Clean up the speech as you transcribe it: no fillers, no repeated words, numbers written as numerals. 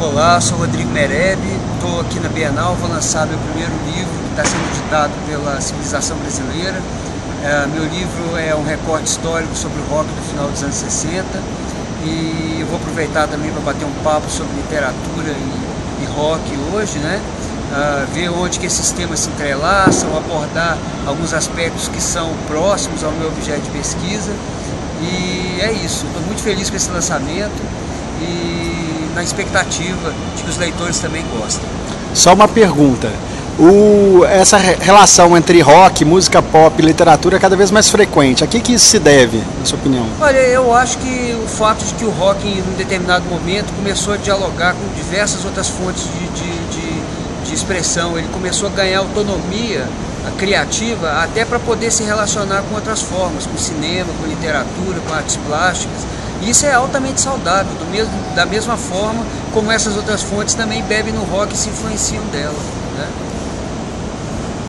Olá, sou Rodrigo Merelli, estou aqui na Bienal, vou lançar meu primeiro livro, que está sendo editado pela Civilização Brasileira. Meu livro é um recorte histórico sobre o rock do final dos anos 60 e eu vou aproveitar também para bater um papo sobre literatura e rock hoje, né? Ver onde que esses temas se entrelaçam, abordar alguns aspectos que são próximos ao meu objeto de pesquisa. E é isso, estou muito feliz com esse lançamento e na expectativa de que os leitores também gostem. Só uma pergunta, essa relação entre rock, música pop e literatura é cada vez mais frequente, a que isso se deve, na sua opinião? Olha, eu acho que o fato de que o rock em um determinado momento começou a dialogar com diversas outras fontes de expressão, ele começou a ganhar autonomia criativa até para poder se relacionar com outras formas, com cinema, com literatura, com artes plásticas. E isso é altamente saudável, da mesma forma como essas outras fontes também bebem no rock e se influenciam dela, né?